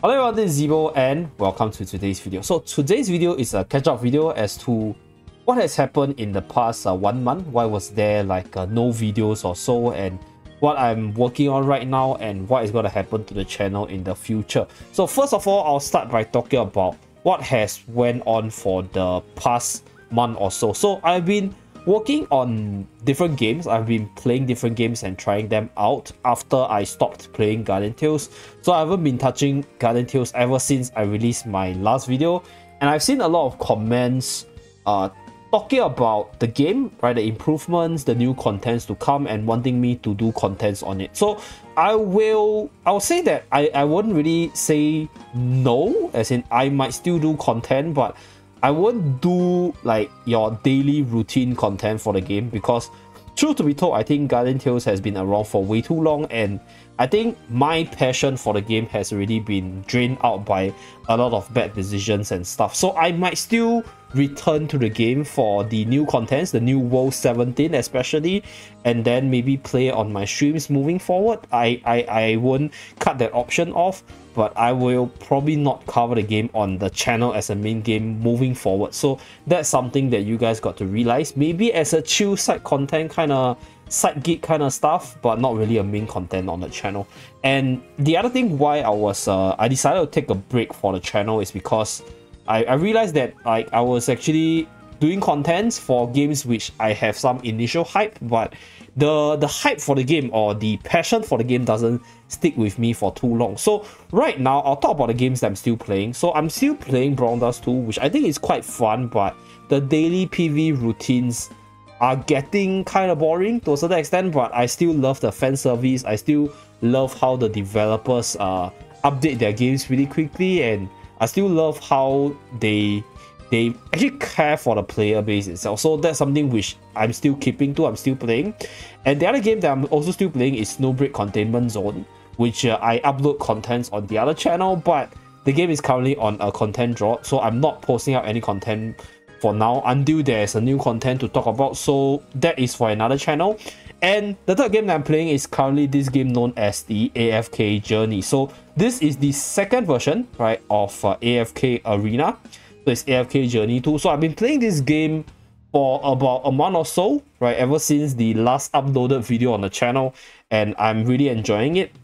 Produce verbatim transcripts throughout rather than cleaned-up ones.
Hello everyone, this is Zeeebo and welcome to today's video. So today's video is a catch-up video as to what has happened in the past uh, one month. Why was there like uh, no videos or so, and what I'm working on right now and what is going to happen to the channel in the future. So first of all, I'll start by talking about what has went on for the past month or so. So I've been working on different games. I've been playing different games and trying them out after I stopped playing Guardian Tales. So I haven't been touching Guardian Tales ever since I released my last video, and I've seen a lot of comments uh, talking about the game, right, the improvements, the new contents to come, and wanting me to do contents on it. So I will I'll say that I, I wouldn't really say no, as in I might still do content, but I won't do like your daily routine content for the game, because truth to be told, I think Guardian Tales has been around for way too long, and I think my passion for the game has already been drained out by a lot of bad decisions and stuff. So I might still return to the game for the new contents, the new World seventeen especially, and then maybe play on my streams moving forward. I, I, I won't cut that option off, but I will probably not cover the game on the channel as a main game moving forward. So that's something that you guys got to realize, maybe as a chill side content kind of side gig kind of stuff, but not really a main content on the channel. And the other thing why I was uh, I decided to take a break for the channel is because I, I realized that like I was actually doing contents for games which I have some initial hype, but the the hype for the game or the passion for the game doesn't stick with me for too long. So right now I'll talk about the games that I'm still playing. So I'm still playing Brown Dust two, which I think is quite fun, but the daily P V routines are getting kind of boring to a certain extent, but I still love the fan service. I still love how the developers uh, update their games really quickly, and I still love how they they actually care for the player base itself. So that's something which I'm still keeping to, I'm still playing. And the other game that I'm also still playing is Snowbreak Containment Zone, which uh, I upload contents on the other channel, but the game is currently on a content drop, so I'm not posting out any content for now until there's a new content to talk about. So that is for another channel. And the third game that I'm playing is currently this game known as the A F K Journey. So this is the second version, right, of uh, A F K Arena. So it's A F K Journey two. So I've been playing this game for about a month or so, right, ever since the last uploaded video on the channel, and I'm really enjoying it.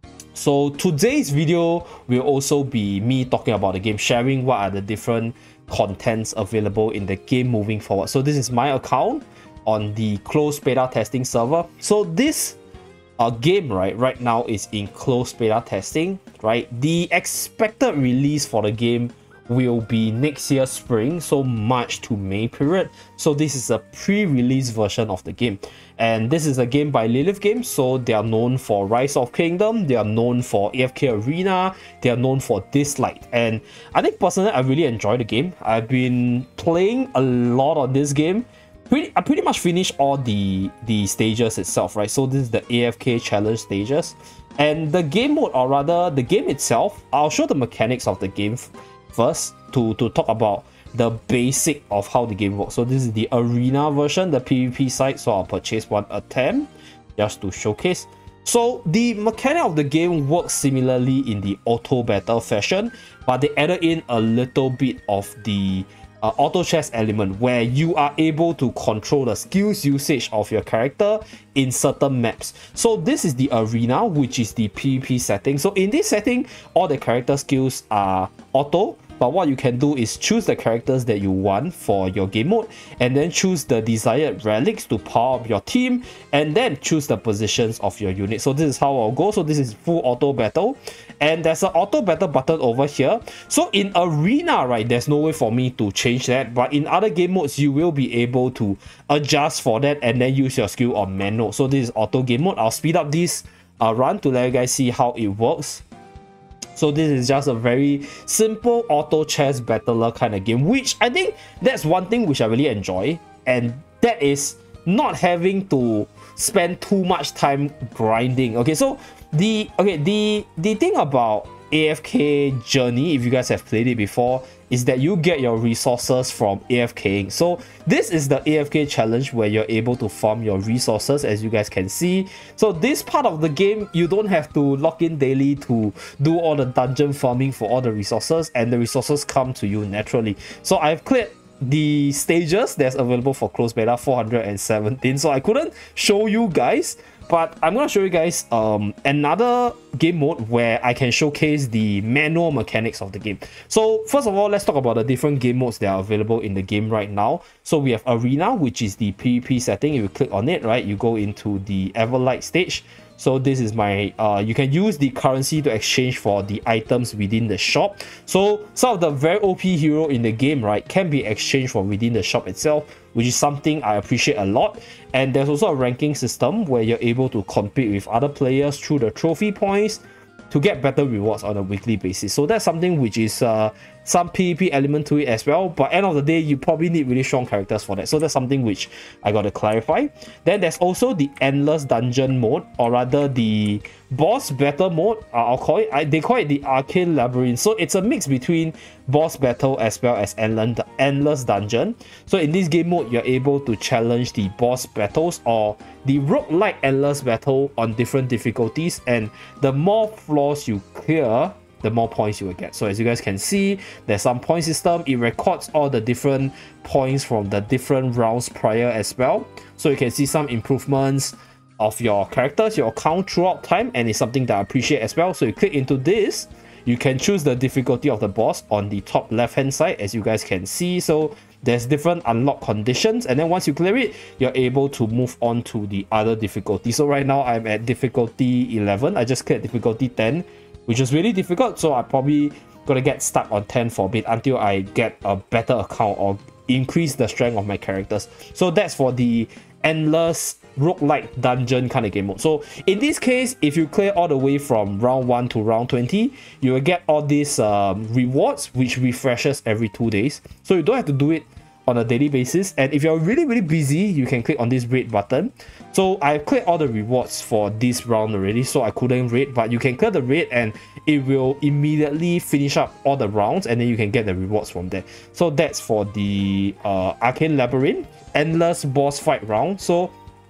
So today's video will also be me talking about the game, sharing what are the different contents available in the game moving forward. So this is my account on the closed beta testing server. So this uh, game right right now is in closed beta testing, right? The expected release for the game will be next year spring, so March to May period. So this is a pre-release version of the game, and this is a game by Lilith Games. So they are known for Rise of Kingdom, they are known for A F K Arena, they are known for Dislight, and I think personally I really enjoy the game. I've been playing a lot on this game. Pretty, I pretty much finished all the the stages itself, right? So this is the A F K challenge stages, and the game mode, or rather the game itself, I'll show the mechanics of the game first to to talk about the basic of how the game works. So this is the arena version, the PvP side, so I'll purchase one attempt just to showcase. So the mechanic of the game works similarly in the auto battle fashion, but they added in a little bit of the uh, auto chess element, where you are able to control the skills usage of your character in certain maps. So this is the arena, which is the PvP setting. So in this setting, all the character skills are auto, but what you can do is choose the characters that you want for your game mode, and then choose the desired relics to power up your team, and then choose the positions of your unit. So this is how I'll go. So this is full auto battle, and there's an auto battle button over here. So in arena, right, there's no way for me to change that, but in other game modes you will be able to adjust for that and then use your skill on manual. So this is auto game mode. I'll speed up this uh, run to let you guys see how it works. So this is just a very simple auto chess battler kind of game, which I think that's one thing which I really enjoy, and that is not having to spend too much time grinding. Okay, so the okay the the thing about A F K Journey, if you guys have played it before, is that you get your resources from AFKing. So this is the A F K challenge where you're able to farm your resources, as you guys can see. So this part of the game, you don't have to log in daily to do all the dungeon farming for all the resources, and the resources come to you naturally. So I've cleared the stages that's available for closed beta, four hundred seventeen. So I couldn't show you guys, but I'm going to show you guys um, another game mode where I can showcase the manual mechanics of the game. So first of all, let's talk about the different game modes that are available in the game right now. So we have Arena, which is the PvP setting. If you click on it, right, you go into the Everlight stage. So this is my, uh, you can use the currency to exchange for the items within the shop. So some of the very O P hero in the game, right, can be exchanged from within the shop itself, which is something I appreciate a lot. And there's also a ranking system where you're able to compete with other players through the trophy points to get better rewards on a weekly basis. So that's something which is uh, some PvP element to it as well, but end of the day, you probably need really strong characters for that. So that's something which I got to clarify. Then there's also the endless dungeon mode, or rather the boss battle mode. uh, I'll call it, I, they call it the arcane labyrinth. So it's a mix between boss battle as well as endless dungeon. So in this game mode, you're able to challenge the boss battles or the roguelike endless battle on different difficulties, and the more floors you clear, the more points you will get. So as you guys can see, there's some point system. It records all the different points from the different rounds prior as well. So you can see some improvements of your characters, your account throughout time, and it's something that I appreciate as well. So you click into this, you can choose the difficulty of the boss on the top left hand side, as you guys can see. So there's different unlock conditions, and then once you clear it, you're able to move on to the other difficulty. So right now I'm at difficulty eleven. I just cleared difficulty ten, which is really difficult, so I probably gonna get stuck on ten for a bit until I get a better account or increase the strength of my characters. So that's for the endless roguelike dungeon kind of game mode. So in this case, if you clear all the way from round one to round twenty, you will get all these um, rewards, which refreshes every two days. So you don't have to do it on a daily basis, and if you're really really busy, you can click on this red button. So I cleared all the rewards for this round already, so I couldn't raid, but you can clear the raid and it will immediately finish up all the rounds, and then you can get the rewards from there. So that's for the uh, arcane labyrinth endless boss fight round. So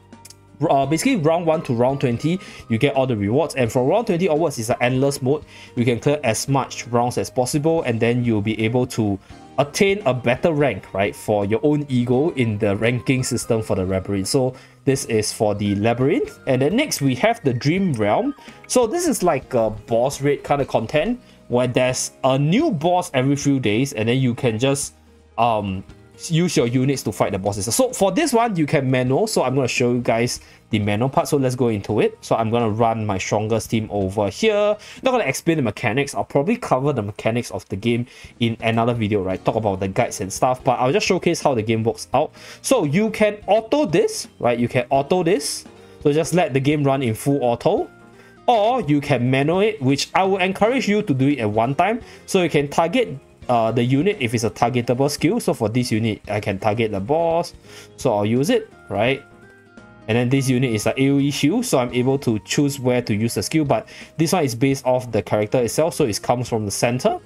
Uh, basically round one to round twenty, you get all the rewards, and from round twenty onwards is an endless mode. You can clear as much rounds as possible, and then you'll be able to attain a better rank, right, for your own ego in the ranking system for the labyrinth. So this is for the labyrinth. And then next we have the dream realm. So this is like a boss raid kind of content where there's a new boss every few days, and then you can just um use your units to fight the bosses. So for this one, you can manual. So I'm going to show you guys the manual part. So let's go into it. So I'm going to run my strongest team over here. Not going to explain the mechanics. I'll probably cover the mechanics of the game in another video, right? Talk about the guides and stuff, but I'll just showcase how the game works out. So you can auto this, right? You can auto this. So just let the game run in full auto. Or you can manual it, which I will encourage you to do it at one time. So you can target Uh, the unit if it's a targetable skill. So for this unit, I can target the boss, so I'll use it, right? And then this unit is an AoE shield, so I'm able to choose where to use the skill, but this one is based off the character itself, so it comes from the center.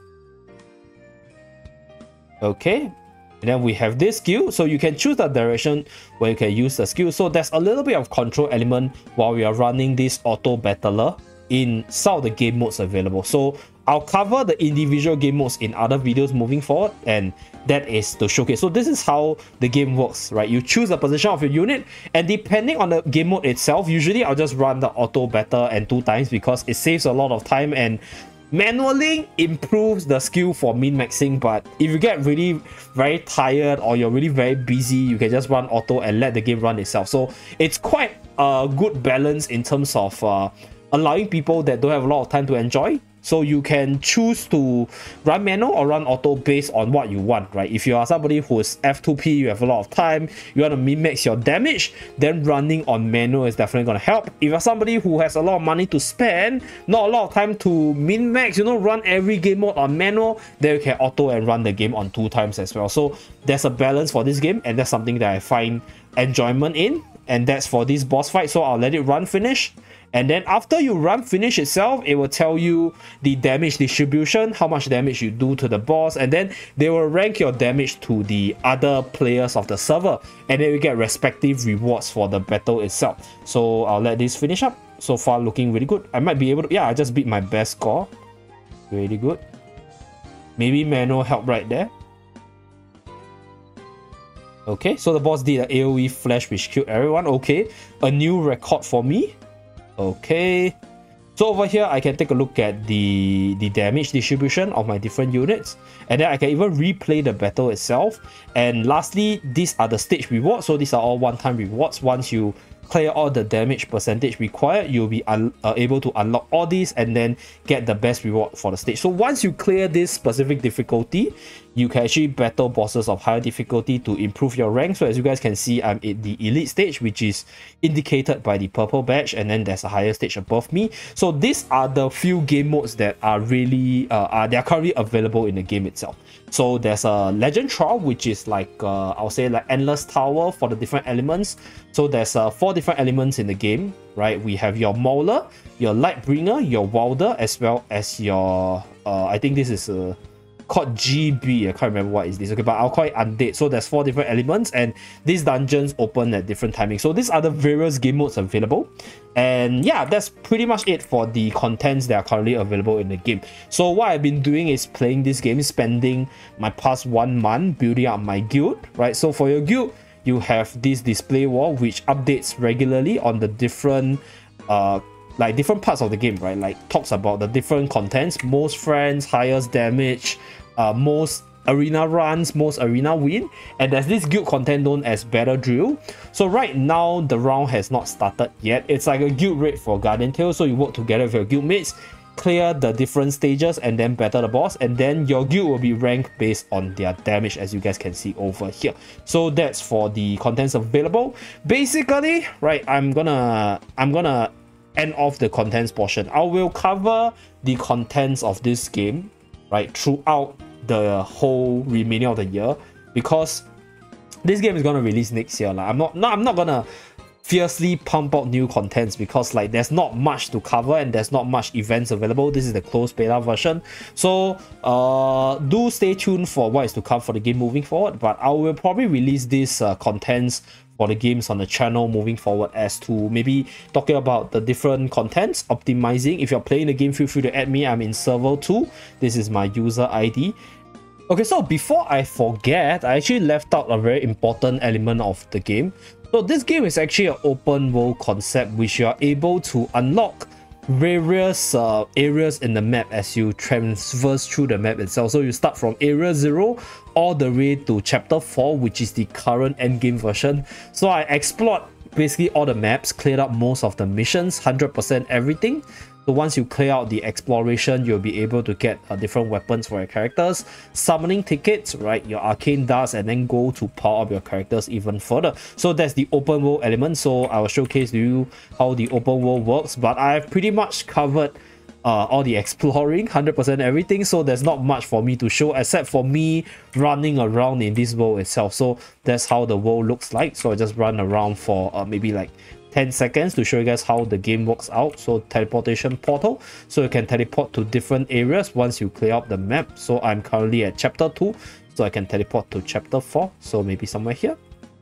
Okay, and then we have this skill, so you can choose the direction where you can use the skill. So there's a little bit of control element while we are running this auto battler in some of the game modes available. So I'll cover the individual game modes in other videos moving forward, and that is to showcase. So this is how the game works, right? You choose the position of your unit, and depending on the game mode itself, usually I'll just run the auto battle and two times because it saves a lot of time, and manually improves the skill for min-maxing. But if you get really very tired or you're really very busy, you can just run auto and let the game run itself. So it's quite a good balance in terms of uh, allowing people that don't have a lot of time to enjoy. So you can choose to run manual or run auto based on what you want, right? If you are somebody who is F two P, you have a lot of time, you want to min-max your damage, then running on manual is definitely going to help. If you're somebody who has a lot of money to spend, not a lot of time to min-max, you know, run every game mode on manual, then you can auto and run the game on two times as well. So there's a balance for this game, and that's something that I find enjoyment in, and that's for this boss fight. So I'll let it run finish, And then after you run finish itself, it will tell you the damage distribution, how much damage you do to the boss, and then they will rank your damage to the other players of the server, and then you get respective rewards for the battle itself. So I'll let this finish up. So far looking really good. I might be able to, yeah, I just beat my best score. Really good. Maybe manual help right there. Okay, so the boss did an AoE flash which killed everyone. Okay, a new record for me. Okay, so over here I can take a look at the the damage distribution of my different units, and then I can even replay the battle itself. And lastly, these are the stage rewards. So these are all one-time rewards. Once you clear all the damage percentage required, you'll be uh, able to unlock all these and then get the best reward for the stage. So once you clear this specific difficulty, you can actually battle bosses of higher difficulty to improve your rank. So as you guys can see, I'm at the elite stage, which is indicated by the purple badge, and then there's a higher stage above me. So these are the few game modes that are really uh, are they are currently available in the game itself. So there's a legend trial, which is like uh, I'll say like endless tower for the different elements. So there's uh, four different elements in the game, right? We have your mauler, your lightbringer, your welder, as well as your uh, I think this is a uh, called G B. I can't remember what is this. Okay, but I'll call it undead. So there's four different elements, and these dungeons open at different timings. So these are the various game modes available. And yeah, that's pretty much it for the contents that are currently available in the game. So what I've been doing is playing this game, spending my past one month building up my guild, right? So for your guild, you have this display wall which updates regularly on the different uh like different parts of the game, right? Like talks about the different contents, most friends, highest damage, uh most arena runs, most arena win, and there's this guild content known as battle drill. So right now the round has not started yet. It's like a guild raid for Guardian Tale. So you work together with your guild mates, clear the different stages, and then battle the boss, and then your guild will be ranked based on their damage, as you guys can see over here. So that's for the contents available. Basically, right, i'm gonna i'm gonna end off the contents portion. I will cover the contents of this game, right, throughout the whole remaining of the year, because this game is gonna release next year. Like, I'm not, not I'm not gonna fiercely pump out new contents, because like there's not much to cover and there's not much events available. This is the closed beta version, so uh do stay tuned for what is to come for the game moving forward. But I will probably release these uh, contents for the games on the channel moving forward, as to maybe talking about the different contents, optimizing. If you're playing the game, feel free to add me. I'm in server two. This is my user I D. Okay, so before I forget, I actually left out a very important element of the game. So this game is actually an open world concept, which you are able to unlock various uh, areas in the map as you traverse through the map itself. So you start from area zero all the way to chapter four, which is the current endgame version. So I explored basically all the maps, cleared up most of the missions, one hundred percent everything. So once you clear out the exploration, you'll be able to get uh, different weapons for your characters, summoning tickets, right, your arcane dust, and then go to power up your characters even further. So that's the open world element. So I will showcase to you how the open world works, but I've pretty much covered uh, all the exploring, one hundred percent everything. So there's not much for me to show except for me running around in this world itself. So that's how the world looks like. So I just run around for uh, maybe like ten seconds to show you guys how the game works out. So teleportation portal, so you can teleport to different areas once you clear out the map. So I'm currently at chapter two, so I can teleport to chapter four, so maybe somewhere here.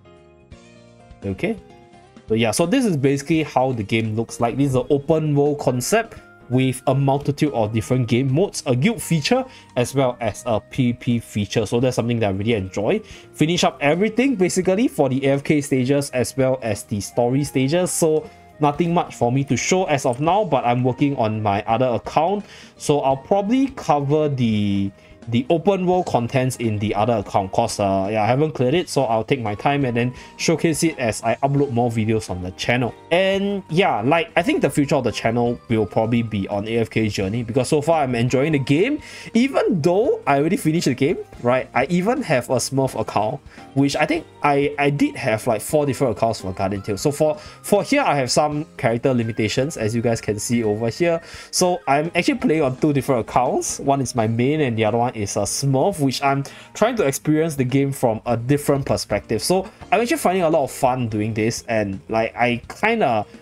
Okay, so yeah, so this is basically how the game looks like. This is an open world concept with a multitude of different game modes, a guild feature, as well as a PvP feature. So that's something that I really enjoy. Finish up everything basically for the A F K stages as well as the story stages. So nothing much for me to show as of now, but I'm working on my other account. So I'll probably cover the the open world contents in the other account, cause uh, yeah, I haven't cleared it, so I'll take my time and then showcase it as I upload more videos on the channel. And yeah, like I think the future of the channel will probably be on A F K Journey, because so far I'm enjoying the game. Even though I already finished the game, right, I even have a Smurf account, which I think I I did have like four different accounts for Guardian Tale. So for for here I have some character limitations, as you guys can see over here. So I'm actually playing on two different accounts. One is my main and the other one is a Smurf, which I'm trying to experience the game from a different perspective. So I'm actually finding a lot of fun doing this, and like I kind of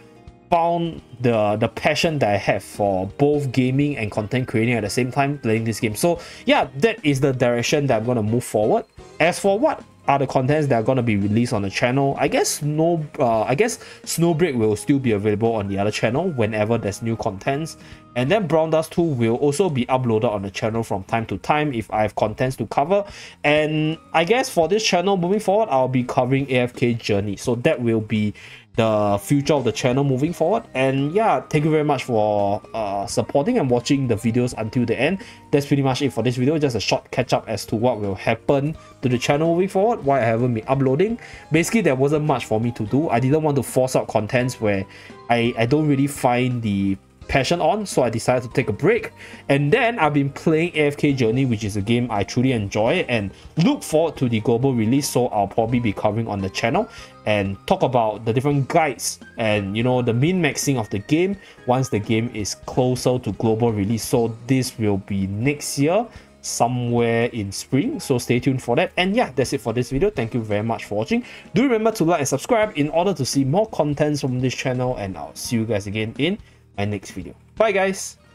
found the the passion that I have for both gaming and content creating at the same time playing this game. So yeah, that is the direction that I'm going to move forward. As for what are the contents that are going to be released on the channel, I guess Snow uh, I guess Snowbreak will still be available on the other channel whenever there's new contents, and then Brown Dust two will also be uploaded on the channel from time to time if I have contents to cover. And I guess for this channel moving forward, I'll be covering A F K Journey, so that will be the future of the channel moving forward. And yeah, thank you very much for uh, supporting and watching the videos until the end. That's pretty much it for this video, just a short catch up as to what will happen to the channel moving forward, why I haven't been uploading. Basically, there wasn't much for me to do. I didn't want to force out contents where I, I don't really find the passion on, so I decided to take a break. And then I've been playing A F K Journey, which is a game I truly enjoy and look forward to the global release, so I'll probably be covering on the channel and talk about the different guides and, you know, the min-maxing of the game once the game is closer to global release. So this will be next year, somewhere in spring, so stay tuned for that. And yeah, that's it for this video. Thank you very much for watching. Do remember to like and subscribe in order to see more contents from this channel, and I'll see you guys again in my next video. Bye guys.